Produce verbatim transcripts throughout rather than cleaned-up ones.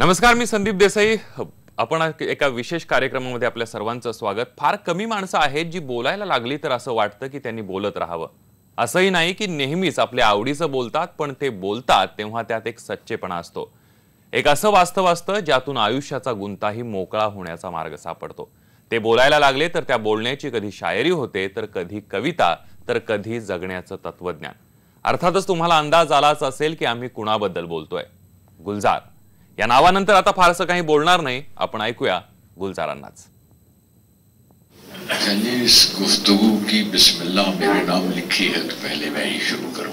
नमस्कार, मी संदीप देसाई. आपण एका विशेष कार्यक्रमामध्ये आपल्या सर्वांचं स्वागत. फार कमी माणसं आहेत जी बोलायला लागली तर असं वाटतं की त्यांनी बोलत राहावं. असंही नाही की नेहमीच आपल्या आवडीचं बोलतात, पण ते बोलतात तेव्हा त्यात एक सच्चेपणा असतो. एक असं वास्तव असतं ज्यातून आयुष्याचा गुंताही मोकळा होण्याचा मार्ग सापडतो. ते बोलायला लागले तर त्या बोलण्याची कधी शायरी होते, तर कधी कविता, तर कधी जगण्याचं तत्वज्ञान. अर्थातच तुम्हाला अंदाज आलाच असेल की आम्ही कुणाबद्दल बोलतोय. गुलजार या नावानंतर आता फारसं काही बोलणार नाही. आपण ऐकूया गुलजारांनाच. चलिए, इस गुफ्तगू की बिस्मिल्लाह मेरे नाम लिखी है तो पहले मैं ही शुरू करूं.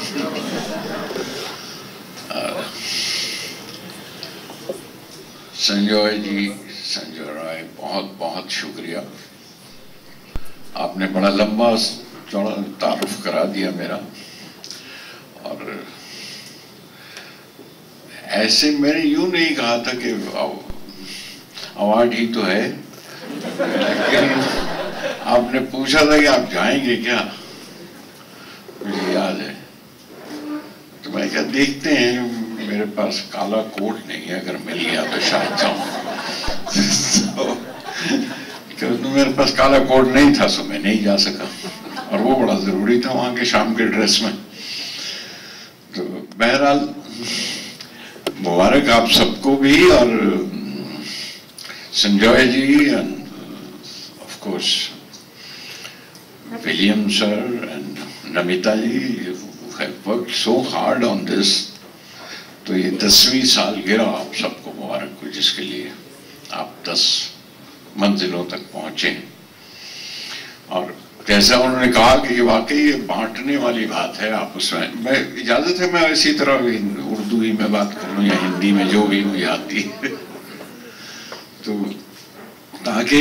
संजय जी, संजय राय, बहुत बहुत शुक्रिया. आपने बड़ा लंबा चौड़ा तारुफ करा दिया मेरा, और ऐसे मैंने यूं नहीं कहा था कि अवार्ड ही तो है, लेकिन आपने पूछा था कि आप जाएंगे क्या, मुझे याद है. तो मैं क्या, देखते हैं. मेरे पास काला कोट नहीं है, अगर मिल गया तो शायद जाऊं. तो, तो मेरे पास काला कोट नहीं था, सो मैं नहीं जा सका, और वो बड़ा जरूरी था वहां के शाम के ड्रेस में. तो बहरहाल मुबारक आप सबको भी, और Sanjay ji and of course William sir and Namita ji, you have worked so hard on this. तो ये दसवीं सालगिरह आप सबको मुबारक हो, जिसके लिए आप दस मंजिलों तक पहुंचे. और जैसा उन्होंने कहा कि ये वाकई बांटने वाली बात है. आप उसमें, मैं इजाजत है मैं इसी तरह उर्दू ही में बात करूं या हिंदी में, जो भी मुझे आती है, तो ताकि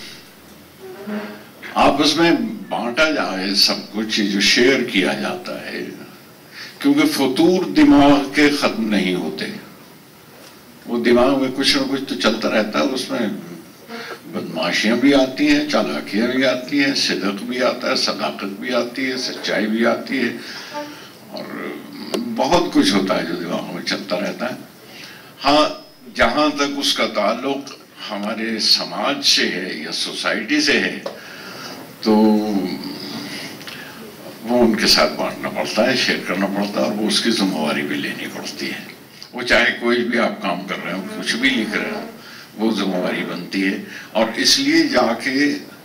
आपस में बांटा जाए सब कुछ, जो शेयर किया जाता है. क्योंकि फतूर दिमाग के खत्म नहीं होते. वो दिमाग में कुछ ना कुछ तो चलता रहता है. उसमें बदमाशियां भी आती हैं, चालाकियां भी आती हैं, सिदक भी आता है, सदाकत भी आती है, सच्चाई भी आती है, और बहुत कुछ होता है जो दिमाग में चलता रहता है. हाँ, जहां तक उसका ताल्लुक हमारे समाज से है या सोसाइटी से है, तो वो उनके साथ बांटना पड़ता है, शेयर करना पड़ता है, और वो उसकी जिम्मेवारी भी लेनी पड़ती है. वो चाहे कोई भी आप काम कर रहे हो, कुछ भी लिख रहे हो, वो जिम्मेवारी बनती है. और इसलिए जाके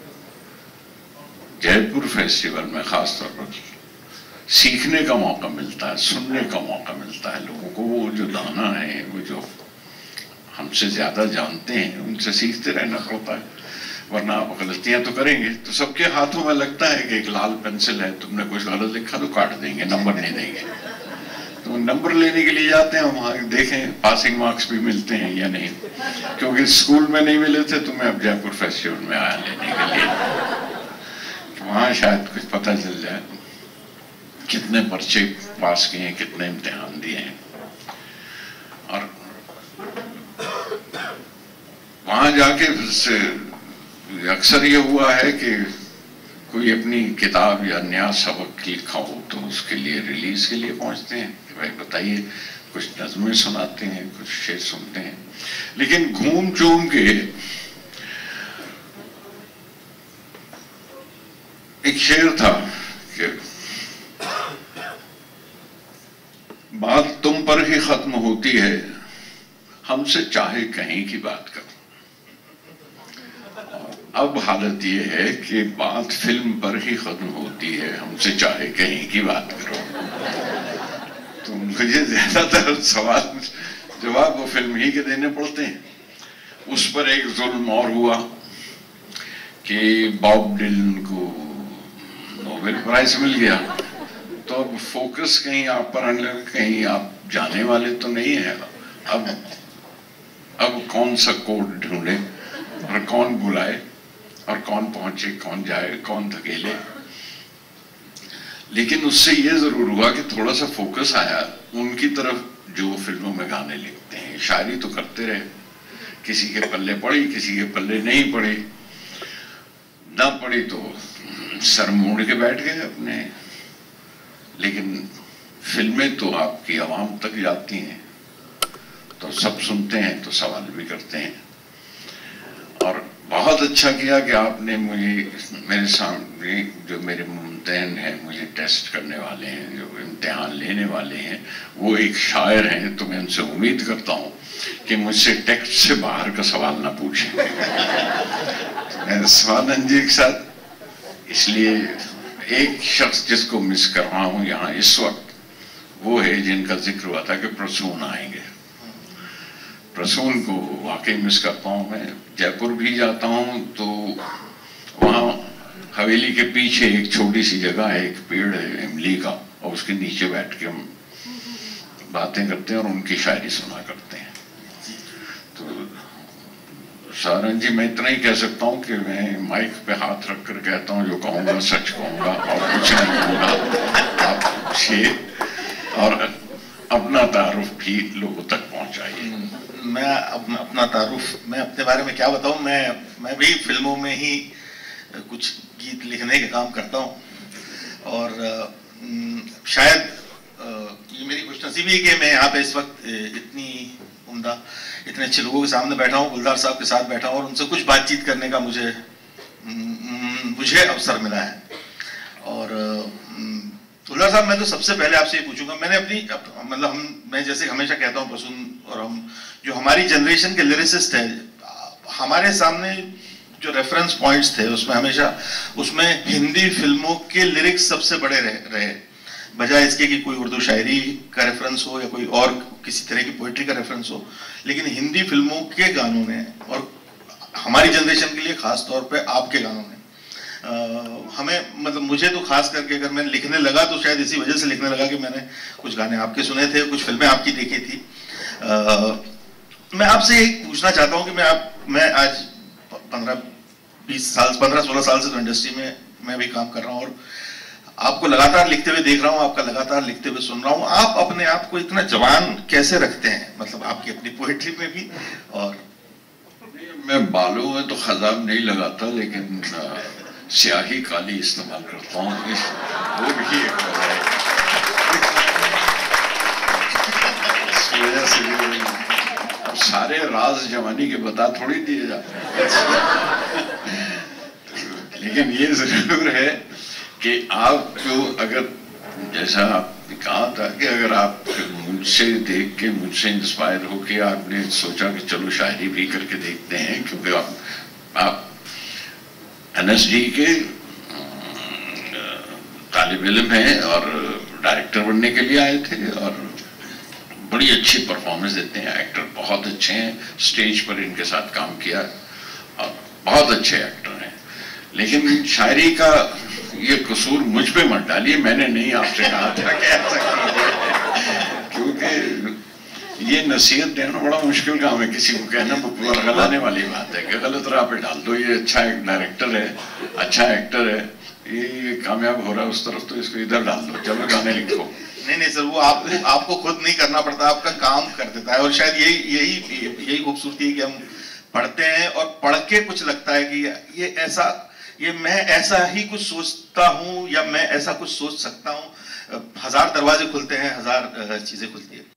जयपुर फेस्टिवल में खासतौर पर सीखने का मौका मिलता है, सुनने का मौका मिलता है लोगों को. वो जो दाना है, वो जो हमसे ज्यादा जानते हैं, उनसे सीखते रहना पड़ता है, वरना आप गलतियां तो करेंगे. तो सबके हाथों में लगता है कि एक लाल पेंसिल है, तुमने कुछ गलत लिखा तो काट देंगे, नंबर नहीं देंगे. तो नंबर लेने के लिए जाते हैं वहां, देखें पासिंग मार्क्स भी मिलते हैं या नहीं. क्योंकि स्कूल में नहीं मिले थे, तो मैं अब जयपुर फेस्टिवल में आया लेने के लिए. वहां शायद कुछ पता चल जाए कितने पर्चे पास किए हैं, कितने इम्तिहान दिए हैं. और वहां जाके अक्सर ये हुआ है कि कोई अपनी किताब या नया सबक लिखा हो तो उसके लिए रिलीज के लिए पहुंचते हैं कि भाई बताइए, कुछ नज़में सुनाते हैं, कुछ शेर सुनते हैं. लेकिन घूम चूम के एक शेर था कि बात तुम पर ही खत्म होती है, हमसे चाहे कहीं की बात करो. अब हालत ये है कि बात फिल्म पर ही खत्म होती है, हमसे चाहे कहीं की बात करो. तो मुझे ज्यादातर सवाल जवाब वो फिल्म ही के देने पड़ते हैं. उस पर एक जुल्म और हुआ कि बॉब डिलन को नोबेल प्राइज मिल गया. तो अब फोकस कहीं आप पर आने लगा, कहीं आप जाने वाले तो नहीं है. अब अब कौन सा कोड ढूंढे, और कौन बुलाए, और कौन पहुंचे, कौन जाए, कौन धकेले. लेकिन उससे ये जरूर हुआ कि थोड़ा सा फोकस आया उनकी तरफ जो फिल्मों में गाने लिखते हैं. शायरी तो करते रहे, किसी के पल्ले पड़ी, किसी के पल्ले नहीं पड़ी. ना पड़ी तो सर मोड़ के बैठ गए अपने. लेकिन फिल्में तो आपकी आवाम तक जाती हैं, तो सब सुनते हैं तो सवाल भी करते हैं। और बहुत अच्छा किया कि आपने मुझे, मेरे सामने जो मेरे मुमतहन हैं, मुझे टेस्ट करने वाले हैं, जो इम्तिहान लेने वाले हैं, वो एक शायर हैं, तो मैं उनसे उम्मीद करता हूँ कि मुझसे टेक्स्ट से बाहर का सवाल ना पूछें। मैं स्वानंद जी के साथ इसलिए एक शख्स जिसको मिस कर रहा हूँ यहाँ इस वक्त, वो है जिनका जिक्र हुआ था कि प्रसून आएंगे। प्रसून को वाकई मिस करता हूँ। मैं जयपुर भी जाता हूँ तो वहाँ हवेली के पीछे एक छोटी सी जगह है, एक पेड़ है इमली का, और उसके नीचे बैठ के हम बातें करते हैं और उनकी शायरी सुना करते हैं। तो सारंग जी, मैं इतना ही कह सकता हूँ कि मैं माइक पे हाथ रख कर कहता हूँ, जो कहूँगा सच कहूँगा और कुछ नहीं कहूँगा। आप पूछिए और अपना तारुफ भी लोगों तक पहुँचाइए। मैं अप, अपना तारुफ, मैं अपने बारे में क्या बताऊँ। मैं मैं भी फिल्मों में ही कुछ गीत लिखने का काम करता हूँ और शायद ये मेरी खुशनसीबी है कि मैं यहाँ पे इस वक्त इतनी उम्दा, इतने अच्छे लोगों के सामने बैठा हूँ, गुलजार साहब के साथ बैठा हूँ और उनसे कुछ बातचीत करने का मुझे मुझे अवसर मिला है। और गुलजार साहब, मैं तो सबसे पहले आपसे ये पूछूंगा, मैंने अपनी मतलब हम मैं जैसे हमेशा कहता हूँ प्रसून और हम जो हमारी जनरेशन के लिरिसिस्ट है, हमारे सामने जो रेफरेंस पॉइंट्स थे उसमें हमेशा उसमें हिंदी फिल्मों के लिरिक्स सबसे बड़े रहे, रहे बजाय इसके कि कोई उर्दू शायरी का रेफरेंस हो या कोई और किसी तरह की पोइट्री का रेफरेंस हो, लेकिन हिंदी फिल्मों के गानों ने और हमारी जनरेशन के लिए खास तौर पे आपके गानों ने आ, हमें मतलब मुझे तो खास करके अगर मैं लिखने लगा तो शायद इसी वजह से लिखने लगा कि मैंने कुछ गाने आपके सुने थे, कुछ फिल्में आपकी देखी थी। आ, मैं आपसे यही पूछना चाहता हूँ कि मैं आप मैं आज पंद्रह बीस साल पंद्रह सोलह साल से तो इंडस्ट्री में मैं भी काम कर रहा हूँ और आपको लगातार लिखते हुए देख रहा हूँ, आपका लगातार लिखते हुए सुन रहा हूँ। आप अपने आप को इतना जवान कैसे रखते हैं, मतलब आपकी अपनी पोएट्री में भी? और मैं बालों में तो खजाब नहीं लगाता, लेकिन स्याही काली इस्तेमाल करता हूँ, वो भी एक है। इस वजह से सारे राज जवानी के बता थोड़ी दिए जाते हैं। लेकिन ये जरूर है कि आपको अगर, जैसा आपने कहा था कि अगर आप मुझसे देख के, मुझसे इंस्पायर होके आपने सोचा कि चलो शायरी भी करके देखते हैं, क्योंकि आप आप एनएसडी के तालिब इल्म हैं और डायरेक्टर बनने के लिए आए थे और बड़ी अच्छी परफॉर्मेंस देते हैं, एक्टर बहुत अच्छे हैं, स्टेज पर इनके साथ काम किया और बहुत अच्छे एक्टर हैं। लेकिन शायरी का ये कसूर मुझ पे मत डालिए, मैंने नहीं आपसे कहा था कि ऐसा कीजिए, क्योंकि ये नसीहत देना बड़ा मुश्किल काम है। किसी को कहना गलाने वाली बात है कि गलत राह पे डाल दो, ये अच्छा एक डायरेक्टर है, अच्छा एक्टर है, ये कामयाब हो रहा है उस तरफ, तो इसको इधर डाल दो, चलो गाने लिखो। नहीं नहीं सर, वो आपको आपको खुद नहीं करना पड़ता, आपका काम कर देता है। और शायद यही यही यही खूबसूरती है कि हम पढ़ते हैं और पढ़ के कुछ लगता है कि ये ऐसा, ये मैं ऐसा ही कुछ सोचता हूँ या मैं ऐसा कुछ सोच सकता हूँ। हजार दरवाजे खुलते हैं, हजार चीजें खुलती है।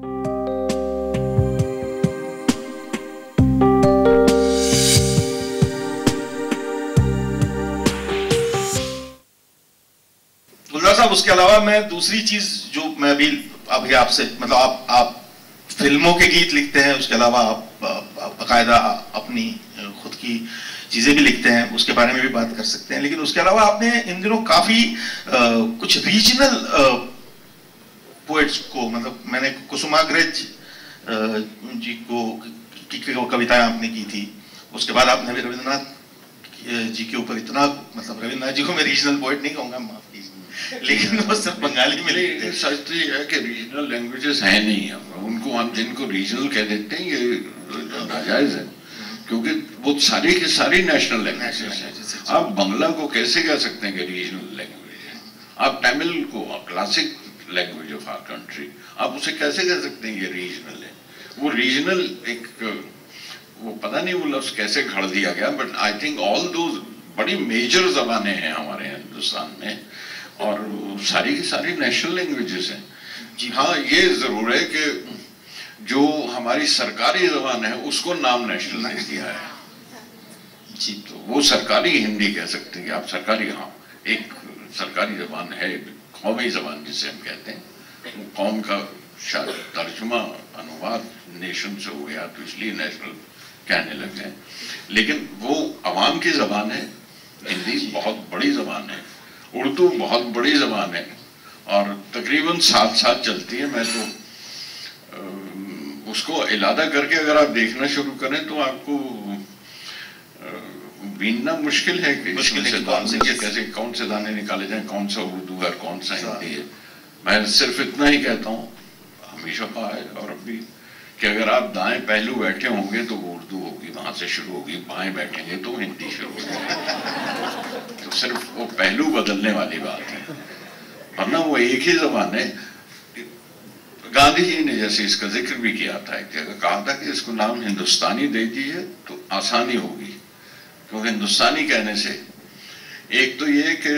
गुलजार साहब, उसके अलावा मैं दूसरी चीज जो मैं भी अभी आपसे, मतलब आप आप फिल्मों के गीत लिखते हैं, उसके अलावा आप बाकायदा अपनी खुद की चीजें भी लिखते हैं, उसके बारे में भी बात कर सकते हैं। लेकिन उसके अलावा आपने इन दिनों काफी आ, कुछ रीजनल पोएट्स को, मतलब मैंने कुसुमाग्रज जी को की कविताएं आपने की थी, उसके बाद आपने भी रविंद्रनाथ जी के ऊपर इतना, मतलब रविंद्रनाथ जी को मैं रीजनल पोएट नहीं कहूंगा, माफ कीजिए, लेकिन वो सिर्फ बंगाली में लिखते हैं। सच तो ये है कि रीजनल लैंग्वेजेस हैं नहीं, उनको हम जिनको रीजनल कह देते हैं ये नाजायज है, क्योंकि वो सारी की सारी नेशनल लैंग्वेजेस हैं। आप बांग्ला को कैसे कह सकते हैं कि रीजनल लैंग्वेज है? आप तमिल को, classic language of our country, आप उसे कैसे कह सकते हैं ये रीजनल है? वो रीजनल एक, वो पता नहीं वो लफ्ज कैसे घड़ दिया गया, बट आई थिंक ऑल दो बड़ी मेजर जबानें हैं हमारे हिंदुस्तान में और सारी की सारी नेशनल लैंग्वेजेस हैं। जी हाँ, ये जरूर है कि जो हमारी सरकारी जबान है उसको नाम नेशनलाइज किया है जी। तो वो सरकारी हिंदी कह सकते हैं कि आप सरकारी, हाँ एक सरकारी जबान है, कौमी जबान जिसे हम कहते हैं, वो कौम का शायद तर्जुमा अनुवाद नेशन से हो गया तो इसलिए नेशनल कहने लग गए, लेकिन वो अवाम की जबान है। हिंदी बहुत बड़ी जबान है, उर्दू बहुत बड़ी जबान है और तकरीबन साथ साथ चलती है। मैं तो उसको इलादा करके अगर आप देखना शुरू करें तो आपको बीनना मुश्किल है कि मुश्किल से दाने कैसे, कौन से दाने निकाले जाएं, कौन सा उर्दू है, कौन सा हिंदी है। मैं सिर्फ इतना ही कहता हूँ, हमेशा कहा है और अब भी, कि अगर आप दाएं पहलू बैठे होंगे तो वो उर्दू होगी, वहां से शुरू होगी, बाएं बैठेंगे तो हिंदी शुरू होगी। तो सिर्फ वो पहलू बदलने वाली बात है, वरना वो एक ही जबान है। गांधी जी ने जैसे इसका जिक्र भी किया था, एक जगह कहा था कि इसको नाम हिंदुस्तानी दे दीजिए तो आसानी होगी, क्योंकि हिंदुस्तानी कहने से एक तो ये कि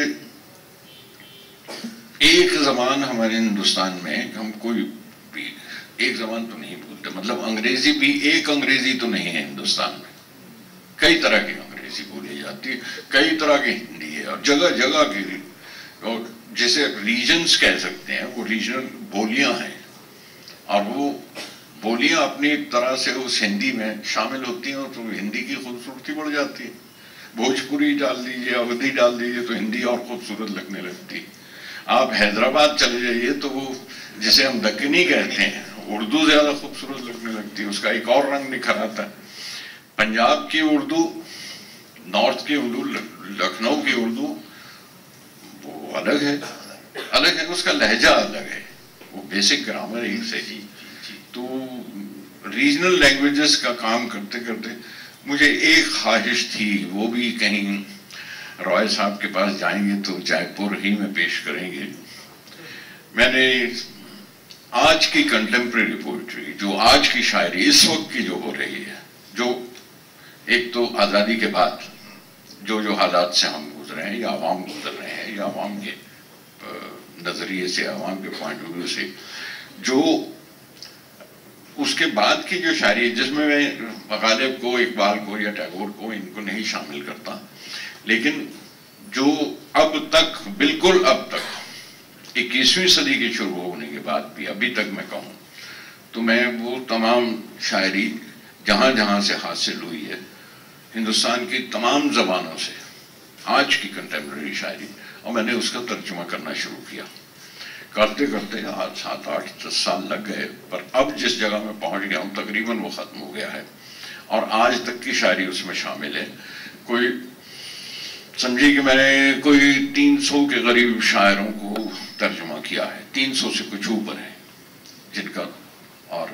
एक जबान हमारे हिंदुस्तान में, हम कोई भी एक जबान तो नहीं बोलते, मतलब अंग्रेजी भी एक अंग्रेजी तो नहीं है हिंदुस्तान में, कई तरह की अंग्रेजी बोली जाती है, कई तरह की हिंदी है और जगह जगह की, और जैसे रीजन्स कह सकते हैं, वो रीजनल बोलियां हैं और वो बोलियां अपनी तरह से उस हिंदी में शामिल होती हैं तो हिंदी की खूबसूरती बढ़ जाती है। भोजपुरी डाल दीजिए, अवधी डाल दीजिए तो हिंदी और खूबसूरत लगने लगती है। आप हैदराबाद चले जाइए तो वो जिसे हम दक्कनी कहते हैं, उर्दू ज्यादा खूबसूरत लगने लगती है, उसका एक और रंग निखर आता है। पंजाब की उर्दू, नॉर्थ की उर्दू, लखनऊ की उर्दू वो अलग है, अलग है, उसका लहजा अलग है, वो बेसिक ग्रामर ही से ही। तो रीजनल लैंग्वेजेस का काम करते करते मुझे एक ख्वाहिश थी, वो भी कहीं रॉय साहब के पास जाएंगे तो जयपुर ही में पेश करेंगे। मैंने आज की कंटेम्प्रेरी पोइट्री, जो आज की शायरी इस वक्त की जो हो रही है, जो एक तो आज़ादी के बाद जो जो हालात से हम गुजरे हैं या आवाम गुजर रहे हैं या आवाम के नज़रिए से, आवाम के पॉइंट ऑफ व्यू से, जो उसके बाद की जो शायरी है, जिसमें मैं गालिब को, इकबाल को या टैगोर को, इनको नहीं शामिल करता, लेकिन जो अब तक, बिल्कुल अब तक इक्कीसवीं सदी के शुरू होने के बाद भी अभी तक मैं कहूँ तो मैं वो तमाम शायरी जहाँ जहाँ से हासिल हुई है हिंदुस्तान की तमाम ज़बानों से, आज की कंटेम्प्रेरी शायरी, और मैंने उसका तर्जुमा करना शुरू किया। करते करते आज सात आठ दस साल लग गए, पर अब जिस जगह मैं पहुंच गया हूँ तकरीबन वो ख़त्म हो गया है और आज तक की शायरी उसमें शामिल है। कोई समझिए कि मैंने कोई तीन सौ के करीब शायरों को तर्जुमा किया है, तीन सौ से कुछ ऊपर है जिनका, और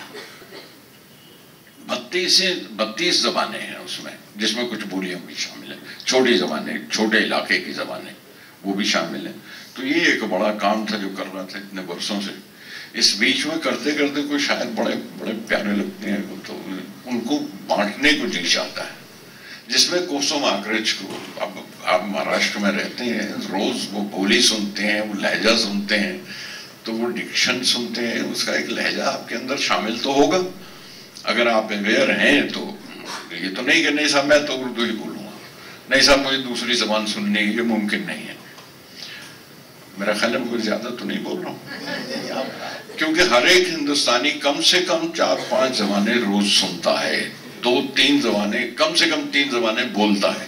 बत्तीस से बत्तीस जबानें हैं उसमें, जिसमें कुछ बोलियां भी शामिल है, छोटी जबानें, छोटे इलाके की जबानें वो भी शामिल है। तो ये एक बड़ा काम था जो कर रहा था इतने वर्षों से। इस बीच में करते करते कोई शायद बड़े बड़े प्यारे लगते हैं तो उनको बांटने को जी चाहता है, जिसमें कोसोम आग्रज को, अब आप महाराष्ट्र में रहते हैं, रोज वो बोली सुनते हैं, वो लहजा सुनते हैं, तो वो डिक्शन सुनते हैं, उसका एक लहजा आपके अंदर शामिल तो होगा। अगर आप अवेयर हैं तो ये तो नहीं कि नहीं साहब मैं तो उर्दू ही बोलूँगा, नहीं साहब मुझे दूसरी जबान सुननी है, ये मुमकिन नहीं है। मेरा ख्याल है कोई ज्यादा तो नहीं बोल रहा हूँ, क्योंकि हर एक हिंदुस्तानी कम से कम चार पांच जबानें रोज सुनता है, दो तीन जबानें, कम से कम तीन जबानें बोलता है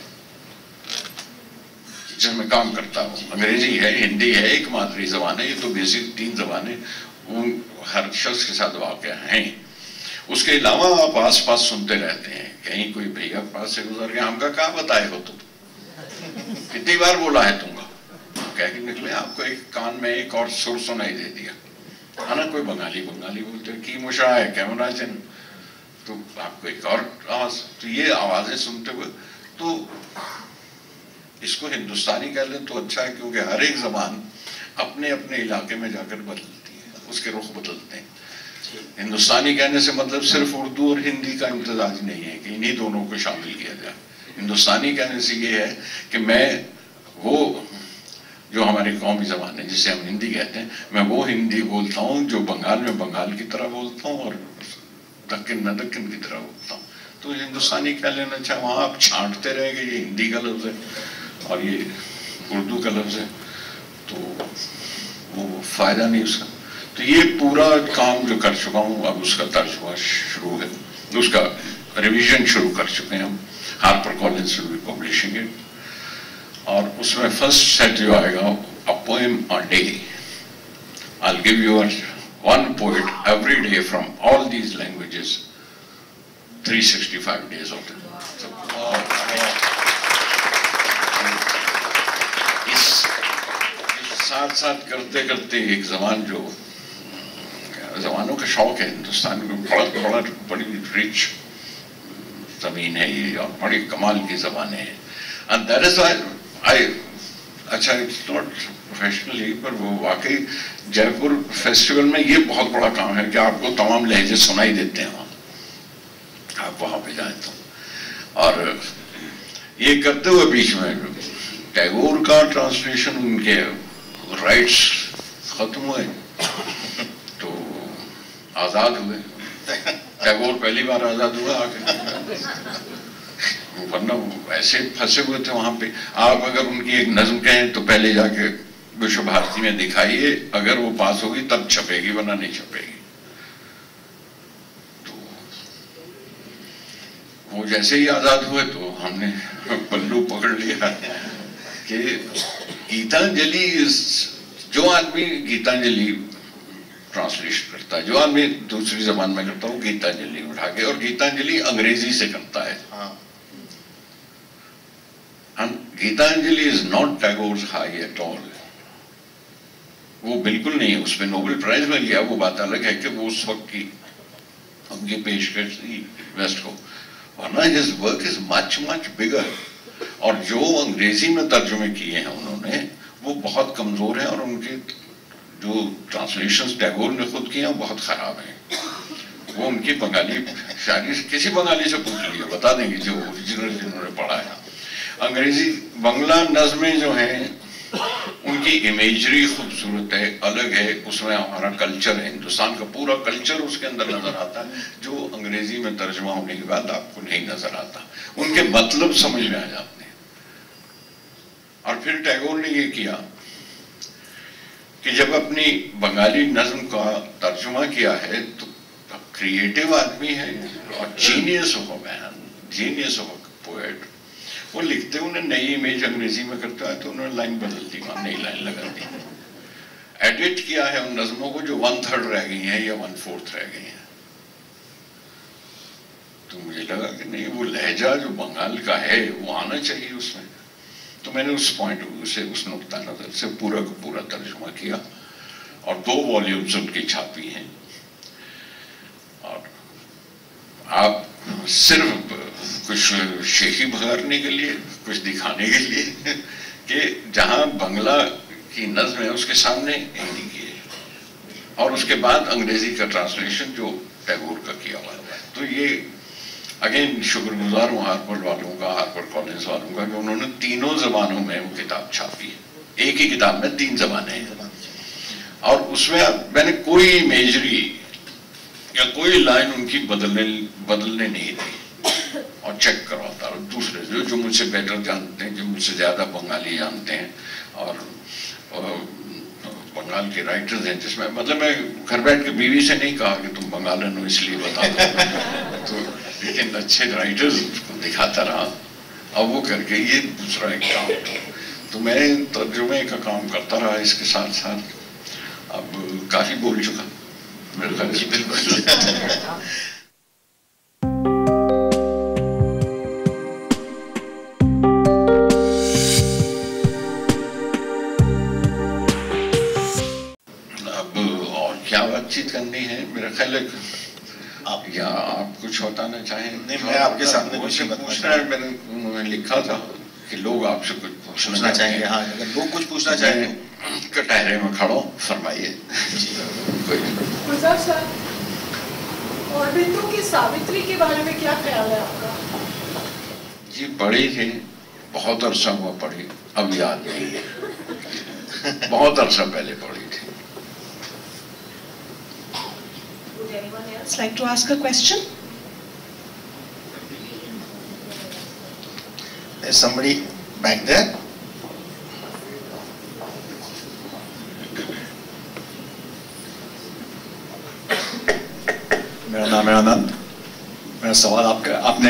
जिसमें काम करता हूँ। अंग्रेजी है, हिंदी है, एक मादरी जबान है, ये तो बेसिक तीन जबानें वो हर शख्स के साथ वाक़या हैं। उसके अलावा आप आस पास सुनते रहते हैं, कहीं कोई भैया पास से गुजर गया, हमका क्या बताए हो तुम, कितनी बार बोला है तुमका, कह के निकले, आपको एक कान में एक और सुर सुनाई दे दिया है ना। कोई बंगाली बंगाली बोलते की मुशा है कैमरा चन, तो आपको एक और आवाज, तो ये आवाजें सुनते हुए तो इसको हिंदुस्तानी कह लें तो अच्छा है, क्योंकि हर एक जबान अपने अपने इलाके में जाकर बदलती है, उसके रुख बदलते हैं। हिंदुस्तानी कहने से मतलब सिर्फ उर्दू और हिंदी का इम्तजाज नहीं है कि इन्हीं दोनों को शामिल किया जाए। हिंदुस्तानी कहने से ये है कि मैं वो जो हमारे कौमी ज़बान है जिसे हम हिंदी कहते हैं, मैं वो हिंदी बोलता हूँ जो बंगाल में बंगाल की तरह बोलता हूँ और दक्कन में दक्कन की तरह बोलता हूँ। तो हिंदुस्तानी क्या लेना चाहे, वहाँ आप छांटते रहेंगे ये हिंदी का लफ्ज़ है और ये उर्दू का लफ्ज़ है, तो वो फ़ायदा नहीं उसका। तो ये पूरा काम जो कर चुका हूँ, अब उसका तर्जुमा शुरू है, उसका रिवीजन शुरू कर चुके हैं हम। Harper Collins will be publishing it, और उसमें फर्स्ट सेट जो आएगा, a poem a day. I will give you one poet every day from all these languages, three sixty five days of the इस साथ साथ करते करते एक जबान जो जबानों का शौक है हिंदुस्तान में, बड़ा बड़ा बड़ी रिच जमीन है ये और बड़ी कमाल की जबानें हैं। And that is why I, अच्छा इट्स नॉट प्रोफेशनली, पर वो वाकई जयपुर फेस्टिवल में ये बहुत बड़ा काम है कि आपको तमाम लहजे सुनाई देते हैं वहाँ, आप वहाँ पे जाए तो। और ये करते हुए बीच में टैगोर का ट्रांसलेशन, उनके राइट्स खत्म हुए तो आजाद हुए। टैगोर पहली बार आजाद हुआ आके, वरना ऐसे फंसे हुए थे वहां पे। आप अगर उनकी एक नज्म कहें तो पहले जाके विश्व भारती में दिखाइए, अगर वो पास होगी तब छपेगी, वरना नहीं छपेगी। तो वो जैसे ही आजाद हुए तो हमने पल्लू पकड़ लिया कि गीतांजलि, जो आदमी गीतांजलि ट्रांसलेशन करता है, जो आदमी दूसरी जबान में करता है, वो गीतांजलि उठा के, और गीतांजलि अंग्रेजी से करता है। And Gitanjali is not Tagore's high at all, वो बिल्कुल नहीं है। उसमें नोबेल प्राइज मिल गया, वो बात अलग है कि वो उस वक्त की उनकी पेशकश थी वेस्ट को, वरना his work is much much bigger. और जो अंग्रेजी में तर्जुमे किए हैं उन्होंने, वो बहुत कमजोर हैं, और उनके जो ट्रांसलेशंस टैगोर ने खुद किए हैं बहुत खराब हैं। वो उनकी बंगाली शायरी किसी बंगाली से पूछ लीजिए, बता देंगे जो ओरिजिनल जिन्होंने पढ़ा है। अंग्रेजी बंगला नज़में जो हैं उनकी इमेजरी खूबसूरत है, अलग है, उसमें हमारा कल्चर है, हिंदुस्तान का पूरा कल्चर उसके अंदर नजर आता है, जो अंग्रेजी में तर्जुमा होने के बाद आपको नहीं नजर आता। उनके मतलब समझ में आ जाते हैं। और फिर टैगोर ने ये किया कि जब अपनी बंगाली नज्म का तर्जुमा किया है तो क्रिएटिव आदमी है और genius of a man, genius of a poet, वो लिखते उन्हें नई इमेज अंग्रेजी में करता है तो उन्होंने लाइन बदल दी, वहां नई लाइन लगा दी, एडिट किया है उन नज्मों को जो वन थर्ड रह गई हैं या वन फोर्थ रह गई हैं। तो मुझे लगा कि नहीं, वो लहजा जो बंगाल का है वो आना चाहिए उसमें। तो मैंने उस पॉइंट ऑफ व्यू से, उस नुक्ता नजर से पूरा का पूरा तर्जुमा किया और दो वॉल्यूम्स उनकी छापी हैं। और आप सिर्फ कुछ शेखी भगारने के लिए, कुछ दिखाने के लिए कि जहां बंगला की नज्म है उसके सामने हिंदी की है, और उसके बाद अंग्रेजी का ट्रांसलेशन जो टैगोर का किया हुआ है। तो ये अगेन शुक्रगुजार हूँ हार्पर वालों का, हार्पर कॉलिंस वालों का, कि उन्होंने तीनों जबानों में वो किताब छापी है। एक ही किताब में तीन जबानें हैं, और उसमें मैंने कोई इमेजरी या कोई लाइन उनकी बदलने बदलने नहीं दी, और चेक करवाता। और दूसरे जो जो मुझसे बेटर जानते हैं, जो मुझसे ज़्यादा बंगाली जानते हैं, और, और बंगाल के राइटर्स हैं, जिसमें मतलब मैं घर बैठ के बीवी से नहीं कहा कि तुम बंगालन हो इसलिए बता दो तो, लेकिन अच्छे राइटर्स को दिखाता रहा, अब वो करके ये दूसरा एक काम था। तो मैं तर्जुमे का काम करता रहा इसके साथ साथ। अब काफ़ी बोल चुका मेरे ख्याल से। बिल्कुल। बातचीत करनी है मेरा ख्याल है, आप या आप कुछ बताना चाहें? नहीं, मैं आपके सामने कुछ पूछना है। मैंने उन्होंने लिखा था कि लोग आपसे कुछ पूछना चाहेंगे। हाँ, अगर लोग कुछ पूछना चाहेंगे कटहरे में खड़ो, फरमाइए। गुलजार साहब, औरबिंदो की सावित्री के बारे में क्या ख्याल है आपका? जी पढ़ी थी, बहुत अरसा हुआ पढ़ी, अब याद नहीं है। बहुत अरसा पहले पढ़ी थी। Would anyone else like to ask a question? There's somebody back there. मेरा नाम है आनंद। मेरा सवाल आपका, आपने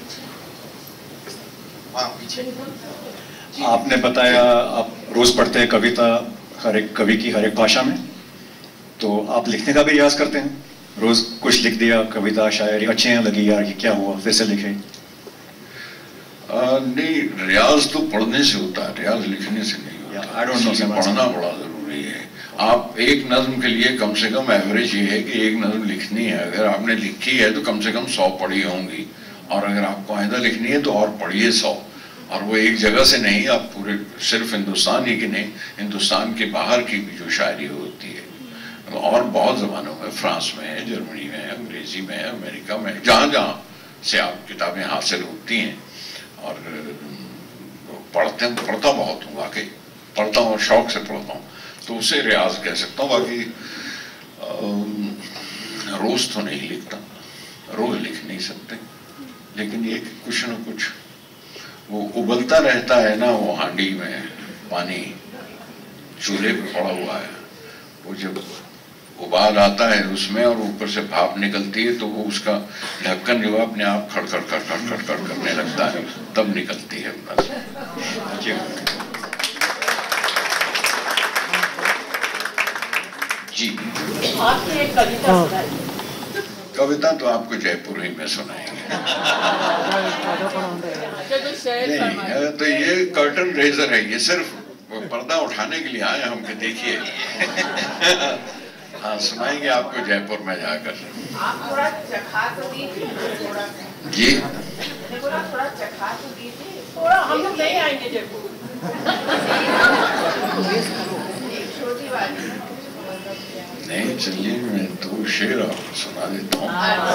वहाँ पीछे। आपने बताया आप रोज पढ़ते हैं कविता हर एक कवि की हर एक भाषा में, तो आप लिखने का भी रियाज करते हैं? रोज कुछ लिख दिया, कविता शायरी अच्छे हैं लगी यार कि क्या हुआ फिर से लिखे? आ, नहीं, रियाज तो पढ़ने से होता है, रियाज लिखने से नहीं होता। Yeah, I don't know, इसलिए पढ़ना बड़ा जरूरी है। आप एक नज्म के लिए कम से कम एवरेज ये है कि एक नज्म लिखनी है, अगर आपने लिखी है तो कम से कम सौ पढ़ी होंगी, और अगर आपको आइंदा लिखनी है तो और पढ़िए सौ। और वो एक जगह से नहीं, आप पूरे सिर्फ हिंदुस्तान ही की नहीं, हिंदुस्तान के बाहर की भी जो शायरी होती है और बहुत ज़बानों में, फ्रांस में है, जर्मनी में है, अंग्रेजी में है, अमेरिका में, जहाँ जहाँ से आप किताबें हासिल होती हैं। और पढ़ते पढ़ता बहुत हूँ, वाकई पढ़ता हूँ और शौक से पढ़ता हूँ, तो उसे रियाज कह सकता हूँ। बाकी रोज तो नहीं लिखता, रोज लिख नहीं सकते, लेकिन ये कि कुछ न कुछ वो उबलता रहता है ना, वो हांडी में पानी चूल्हे पे पड़ा हुआ है, वो जब उबाल आता है उसमें और ऊपर से भाप निकलती है तो वो उसका ढक्कन जो है अपने आप खड़ खड़ खड़ खड़ खड़ खड़ करने लगता है, तब निकलती है अंदर से। जी, आपने एक कविता सुनाई। कविता तो आपको जयपुर ही में सुनाएंगे। नहीं, तो ये कर्टन रेजर है, ये सिर्फ पर्दा उठाने के लिए आए हम कि देखिए। हाँ, सुनाएंगे आपको जयपुर में जाकर। आप थोड़ा चखा तो दीजिए, थोड़ा जी, थोड़ा थोड़ा चखा तो दीजिए, थोड़ा हम लोग नहीं आएंगे जयपुर। एक छोटी वाली। नहीं, चलिए मैं दो शेर आपको सुना देता हूँ।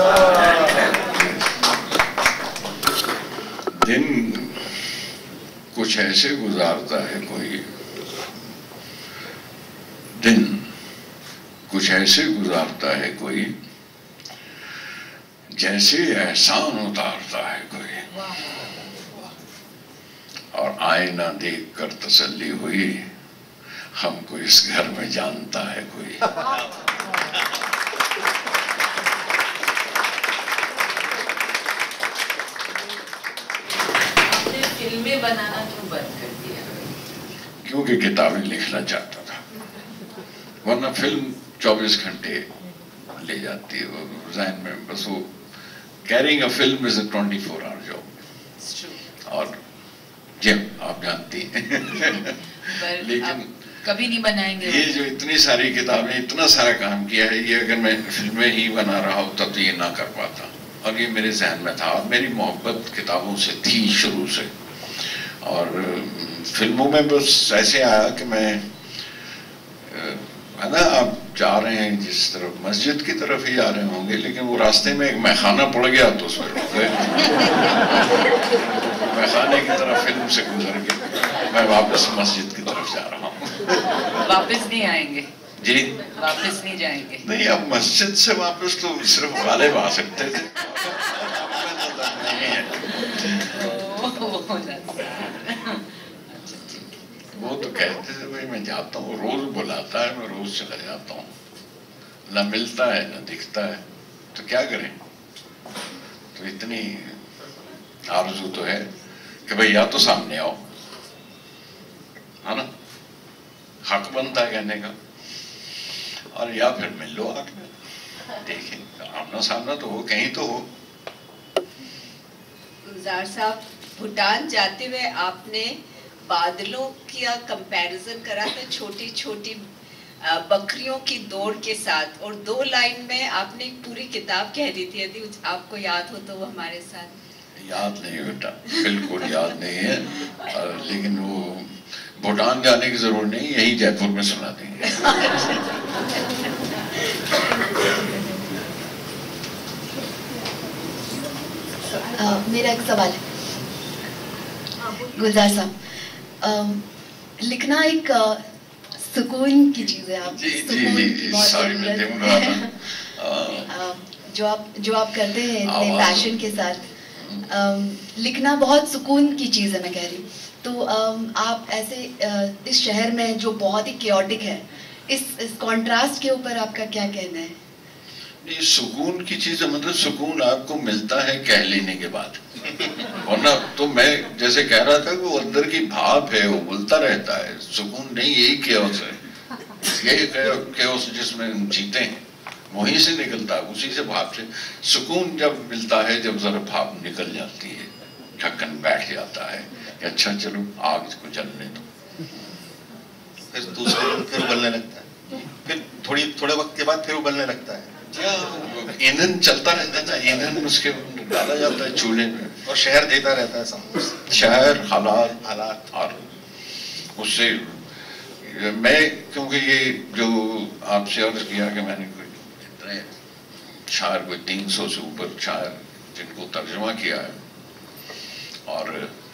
दिन कुछ ऐसे गुजारता है कोई, दिन कुछ ऐसे गुजारता है कोई, जैसे एहसान उतारता है कोई, और आईना देख कर तसल्ली हुई, हमको इस घर में जानता है कोई। आपने फिल्में बनाना क्यों बंद कर दिया? क्योंकि किताबें लिखना चाहता था, वरना फिल्म चौबीस घंटे ले जाती है वो जहन में, बस वो carrying a film is a twenty four hour job. और जी आप जानती हैं। लेकिन कभी नहीं बनाएंगे ये जो इतनी सारी किताबें, इतना सारा काम किया है, ये अगर मैं फिल्में ही बना रहा होता तो ये ना कर पाता, और ये मेरे जहन में था। और मेरी मोहब्बत किताबों से थी शुरू से, और फिल्मों में बस ऐसे आया कि मैं, है ना, आप जा रहे हैं जिस तरफ, मस्जिद की तरफ ही जा रहे होंगे, लेकिन वो रास्ते में एक मैखाना पड़ गया तो उसमें रुक गए। मैखाने की तरफ फिल्म से गुजर के मैं वापस मस्जिद की तरफ जा रहा हूँ। वापस नहीं आएंगे जी, वापस नहीं जाएंगे। नहीं, अब मस्जिद से वापस तो सिर्फ गालिब आ सकते थे। नहीं है, वो तो कहते थे भाई मैं जाता हूँ, रोज बुलाता है, मैं रोज चला जाता हूँ, न मिलता है न दिखता है, तो क्या करें। तो इतनी आरज़ू तो है कि भाई या तो सामने आओ, है ना, हक बनता है कहने का, और या फिर मिल लो आके, देखें आमना सामना तो हो, कहीं तो हो। गुलजार साहब, भूटान जाते हुए आपने बादलों का कंपैरिजन करा था छोटी छोटी बकरियों की दौड़ के साथ, और दो लाइन में आपने एक पूरी किताब कह दी थी, यदि आपको याद हो तो वो हमारे साथ। याद नहीं बेटा, बिल्कुल याद नहीं है, लेकिन वो भूटान जाने की जरूरत नहीं, यही जयपुर में सुना देंगे। uh, मेरा एक सवाल है गुलजार साहब, uh, लिखना एक सुकून की चीज़ें आप जी जी सुकून जी की जी बहुत सॉरी मैं ज़रूरत दिम है। रहा था। अ, जो आप जो आप करते हैं इतने आवाज़- पैशन के साथ, अम, लिखना बहुत सुकून की चीज़ है मैं कह रही हूँ। तो अम, आप ऐसे अ, इस शहर में जो बहुत ही केओटिक है, इस इस कॉन्ट्रास्ट के ऊपर आपका क्या कहना है? ये सुकून की चीज है, मतलब सुकून आपको मिलता है कह लेने के बाद, वरना तो मैं जैसे कह रहा था कि वो अंदर की भाप है, वो बोलता रहता है। सुकून नहीं, यही केओस है, यही केओस जिसमें हम जीते हैं, वहीं से निकलता है, उसी से भाप से। सुकून जब मिलता है जब जरा भाप निकल जाती है, ढक्कन बैठ जाता है कि अच्छा चलो आग को जलने दो, फिर दूसरे दिन फिर उबलने लगता है, फिर थोड़ी थोड़े वक्त के बाद फिर उबलने लगता है। ईंधन चलता रहता है ना, ईंधन उसके डाला जाता है चूल्हे में, और शहर देता रहता है सब, शहर हालात हालात। और उससे मैं, क्योंकि ये जो आपसे अर्ज किया कि मैंने कोई इतने शायर, कोई तीन सौ से ऊपर शायर जिनको तर्जुमा किया है और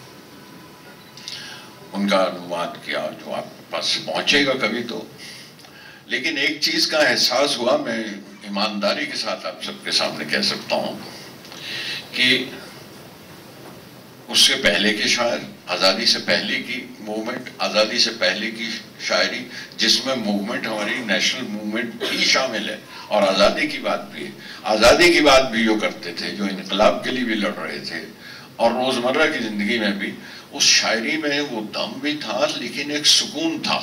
उनका अनुवाद किया, जो आप पास पहुंचेगा कभी तो। लेकिन एक चीज का एहसास हुआ, मैं ईमानदारी के साथ आप सबके सामने कह सकता हूं कि उससे पहले के शायर, आज़ादी से पहले की मूवमेंट, आज़ादी से पहले की शायरी, जिसमें मूवमेंट हमारी नेशनल मूवमेंट भी शामिल है और आज़ादी की बात भी है, आज़ादी की बात भी जो करते थे, जो इनकलाब के लिए भी लड़ रहे थे और रोज़मर्रा की ज़िंदगी में भी, उस शायरी में वो दम भी था, लेकिन एक सुकून था।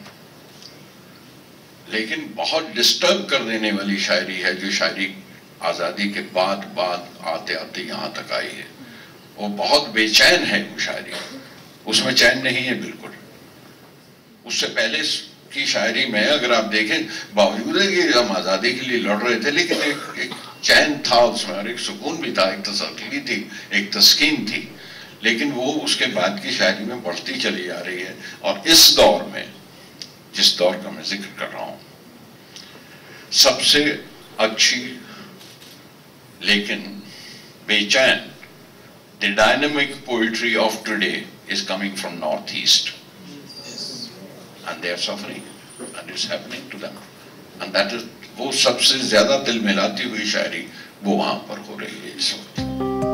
लेकिन बहुत डिस्टर्ब कर देने वाली शायरी है जो शायरी आज़ादी के बाद बाद आते आते यहाँ तक आई है। वो बहुत बेचैन है वो शायरी, उसमें चैन नहीं है बिल्कुल। उससे पहले की शायरी में अगर आप देखें, बावजूद है कि हम आज़ादी के लिए लड़ रहे थे, लेकिन एक, एक चैन था उसमें और एक सुकून भी था, एक तसल्ली थी, एक तस्कीन थी। लेकिन वो उसके बाद की शायरी में बढ़ती चली जा रही है। और इस दौर में, जिस दौर का मैं जिक्र कर रहा हूं, सबसे अच्छी लेकिन बेचैन, the dynamic poetry of today is coming from North East and they are suffering and it's happening to them and that is, वो सबसे ज्यादा दिल मिलाती हुई शायरी वो वहां पर हो रही है इस वक्त।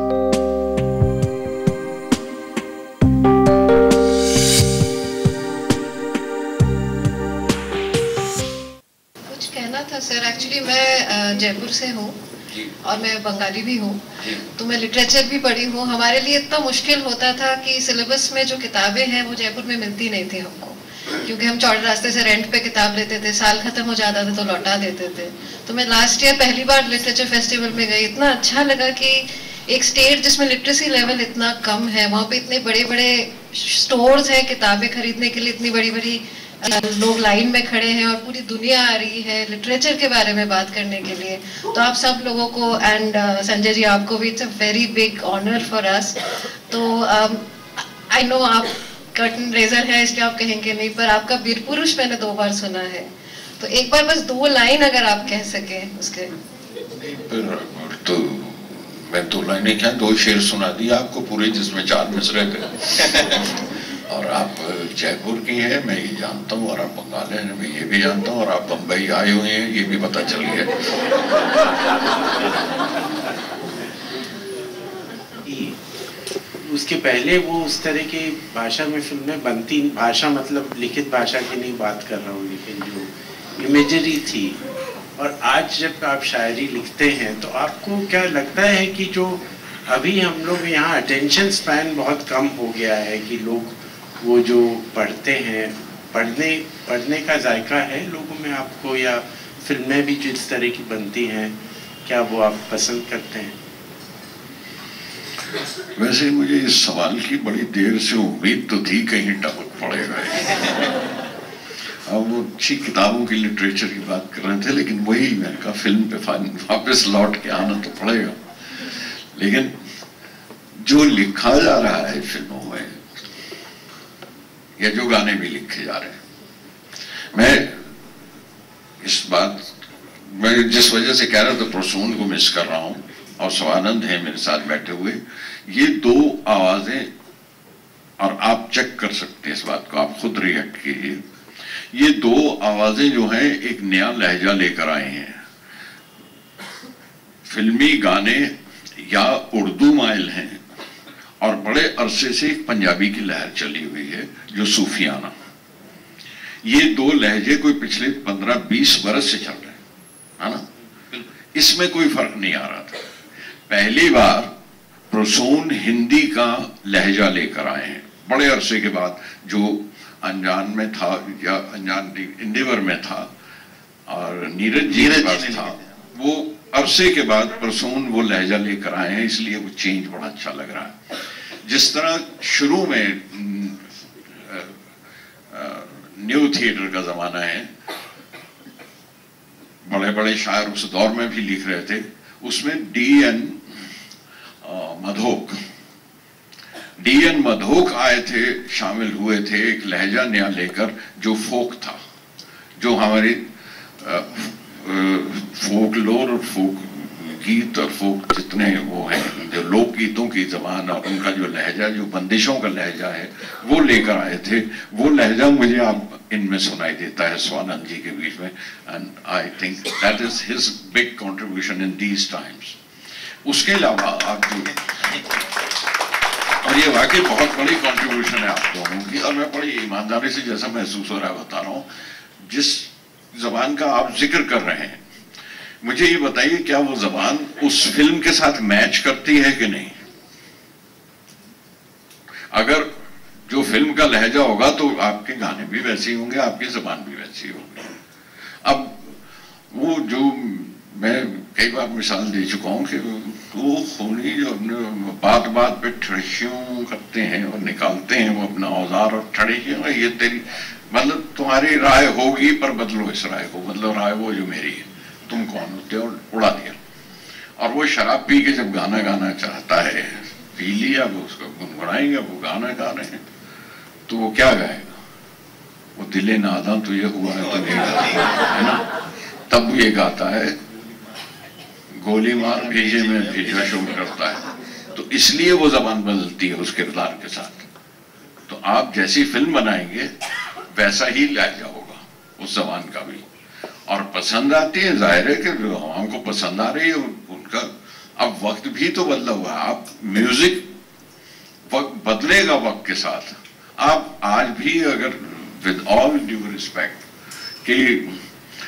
सर एक्चुअली मैं जयपुर से हूँ और मैं बंगाली भी हूँ, तो मैं लिटरेचर भी पढ़ी हूँ। हमारे लिए इतना मुश्किल होता था कि सिलेबस में जो किताबें हैं वो जयपुर में मिलती नहीं थी हमको, क्योंकि हम चौड़े रास्ते से रेंट पे किताब लेते थे, साल खत्म हो जाता था तो लौटा देते थे। तो मैं लास्ट ईयर पहली बार लिटरेचर फेस्टिवल में गई, इतना अच्छा लगा कि एक स्टेट जिसमें लिटरेसी लेवल इतना कम है, वहाँ पे इतने बड़े बड़े स्टोर्स हैं किताबें खरीदने के लिए, इतनी बड़ी बड़ी लोग लाइन में खड़े हैं और पूरी दुनिया आ रही है लिटरेचर के बारे में बात करने के लिए। तो आप सब लोगों को एंड uh, संजय जी आपको भी, it's a very big honour for us. तो आई um, नो आप कर्टन रेजर है इसलिए आप कहेंगे नहीं, पर आपका वीर पुरुष मैंने दो बार सुना है, तो एक बार बस दो लाइन अगर आप कह सके उसके। तो मैं दो लाइनें क्या, दो शेर सुना दिया आपको पूरे, जिसमें चार मिसरे थे। और आप जयपुर की हैं मैं ये जानता हूँ, और आप बंगाल हैं मैं ये भी जानता हूँ, और आप बम्बई आए हुए हैं ये भी पता चल गया। उसके पहले वो उस तरह की भाषा में फिल्में बनती, भाषा मतलब लिखित भाषा की नहीं बात कर रहा हूँ, लेकिन जो इमेजरी थी। और आज जब आप शायरी लिखते हैं तो आपको क्या लगता है कि जो अभी हम लोग यहाँ अटेंशन स्पैन बहुत कम हो गया है, कि लोग वो जो पढ़ते हैं, पढ़ने पढ़ने का जायका है लोगों में आपको, या फिल्में भी जिस तरह की बनती हैं क्या वो आप पसंद करते हैं? वैसे मुझे इस सवाल की बड़ी देर से उम्मीद तो थी कहीं टपक पड़ेगा। अब वो अच्छी किताबों की लिटरेचर की बात कर रहे थे, लेकिन वही मैंने कहा फिल्म पे वापस लौट के आना तो पड़ेगा। लेकिन जो लिखा जा रहा है फिल्मों में, या जो गाने भी लिखे जा रहे हैं, मैं इस बात, मैं जिस वजह से कह रहा था प्रसून को मिस कर रहा हूं, और स्वानंद है मेरे साथ बैठे हुए, ये दो आवाजें, और आप चेक कर सकते हैं इस बात को, आप खुद रिएक्ट कीजिए, ये दो आवाजें जो हैं एक नया लहजा लेकर आए हैं। फिल्मी गाने या उर्दू माइल हैं और बड़े अरसे से एक पंजाबी की लहर चली हुई है जो सूफियाना। ये दो लहजे कोई पिछले पंद्रह बीस बरस से चल रहे हैं, है ना? इसमें कोई फर्क नहीं आ रहा था। पहली बार प्रसून हिंदी का लहजा लेकर आए हैं बड़े अरसे के बाद, जो अनजान में था या अनजान इंडिवर में था और नीरज जी के पास था, वो अरसे के बाद प्रसून वो लहजा लेकर आए हैं, इसलिए वो चेंज बड़ा अच्छा लग रहा है। जिस तरह शुरू में न्यू थिएटर का जमाना है, बड़े बड़े शायर उस दौर में भी लिख रहे थे, उसमें D N Madhok D N Madhok आए थे, शामिल हुए थे एक लहजा नया लेकर जो फोक था, जो हमारी फोक लोर और फोक गीत और फोक जितने वो हैं, जो लोक गीतों की जबान और उनका जो लहजा, जो बंदिशों का लहजा है, वो लेकर आए थे। वो लहजा मुझे आप इनमें सुनाई देता है स्वानंद जी के बीच में, and I think that is his big contribution in these times. उसके अलावा आप जो, और ये वाकई बहुत बड़ी कंट्रीब्यूशन है आप दोनों की, और मैं बड़ी ईमानदारी से जैसा महसूस हो रहा है बता रहा हूँ। जिस जबान का आप जिक्र कर रहे हैं, मुझे ये बताइए क्या वो जबान उस फिल्म के साथ मैच करती है कि नहीं? अगर जो फिल्म का लहजा होगा तो आपके गाने भी वैसे ही होंगे, आपकी जबान भी वैसी होगी। अब वो जो मैं कई बार मिसाल दे चुका हूं कि वो खूनी जो बात बात पे ठड़कियों करते हैं और निकालते हैं वो अपना औजार, और ठड़कियों ये तेरी मतलब तुम्हारी राय होगी पर बदलो इस राय को, मतलब राय वो जो मेरी है, तुम कौन होते हो, उड़ा दिया। और वो शराब पी के जब गाना गाना चाहता है, पी लिया, वो उसको गुनगुनाएंगे, वो गाना गा रहे हैं, तो वो क्या गाएगा? वो दिले नादा तो ये हुआ है तो नहीं गाएगा, है ना? तब ये गाता है गोली मार भेजे में भेजा शुरू करता है। तो इसलिए वो जबान बदलती है उस किरदार के साथ। तो आप जैसी फिल्म बनाएंगे वैसा ही लहजा होगा उस जबान का भी, और पसंद आती है, जाहिर है कि हमको पसंद आ रही है उनका। अब वक्त भी तो बदला हुआ है, आप म्यूजिक वक्त बदलेगा वक्त के साथ। आप आज भी अगर विद ऑल ड्यू रिस्पेक्ट कि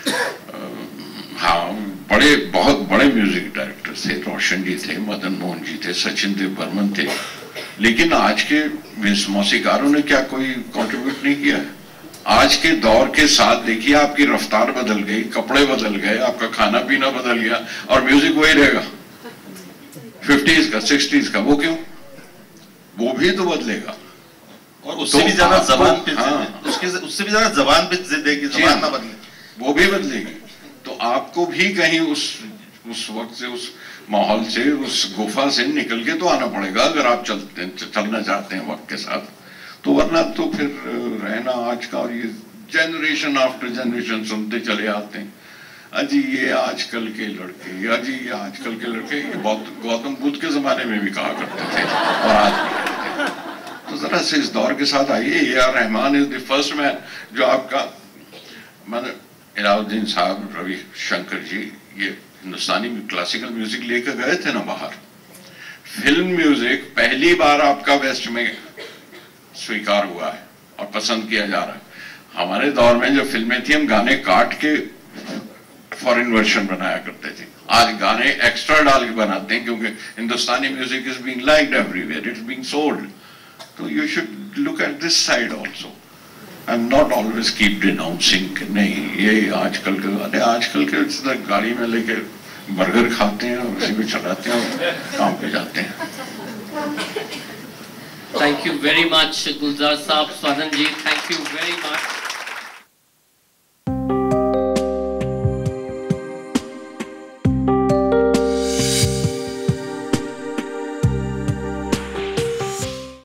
हाँ बड़े बहुत बड़े म्यूजिक डायरेक्टर थे, रोशन जी थे, मदन मोहन जी थे, सचिन देव बर्मन थे, लेकिन आज के मौसीकारों ने क्या कोई कंट्रीब्यूट नहीं किया है? आज के दौर के साथ देखिए आपकी रफ्तार बदल गई, कपड़े बदल गए, आपका खाना पीना बदल गया, और म्यूजिक वही रहेगा फिफ्टीज का सिक्सटीज का। वो क्यों? वो भी तो बदलेगा, और उससे तो भी ज्यादा जबान पे, हाँ, उसके उससे भी ज्यादा जबान पे जिद है कि जबान ना बदले, वो भी बदलेगी। तो आपको भी कहीं उस उस वक्त से, उस माहौल से, उस गुफा से निकल के तो आना पड़ेगा अगर आप चलते चलना चाहते हैं वक्त के साथ। तो वरना तो फिर रहना आज का, और ये जनरेशन आफ्टर जनरेशन सुनते चले आते हैं, अजी ये आजकल के लड़के, अजी ये आजकल के लड़के, ये बहुत गौतम बुद्ध के जमाने में भी कहा करते थे और आज भी कहते हैं। तो जरा से इस दौर के साथ आइए। A R Rahman is the first man जो आपका, मैंने इलाउद्दीन साहब, रवि शंकर जी, ये हिंदुस्तानी क्लासिकल म्यूजिक लेकर गए थे ना बाहर, फिल्म म्यूजिक पहली बार आपका वेस्ट में स्वीकार हुआ है और पसंद किया जा रहा है। हमारे दौर में जो फिल्में थी, हम गाने काट के फॉरेन वर्जन बनाया करते थे, आज गाने एक्स्ट्रा डाल के बनाते हैं क्योंकि Hindustani music is being liked everywhere, it's being sold. तो you should look at this side also and not always keep denouncing. नहीं, ये आजकल के गाने, आजकल के गाड़ी में लेके बर्गर खाते हैं और उसी में चलाते हैं और काम पे जाते हैं। Thank you very much, Gulzar Saab, Swanan ji. Thank you very much.